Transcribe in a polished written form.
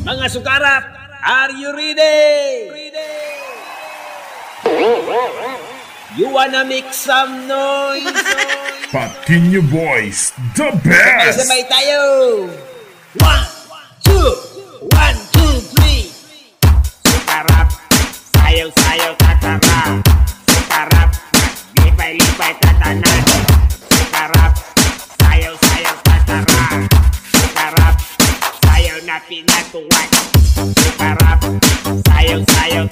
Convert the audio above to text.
Mga sukarap, are you ready? You wanna make some noise? Patiño Boys, the best! Sabay-sabay tayo! 1, 2, 1, 2, 3. Sukarap, sayaw-sayaw tatara. Sukarap, lipay-lipay tatanan. Sukarap, sayaw-sayaw tatara. Sukarap, sayaw na pinatuwan. Sukarap, sayaw-sayaw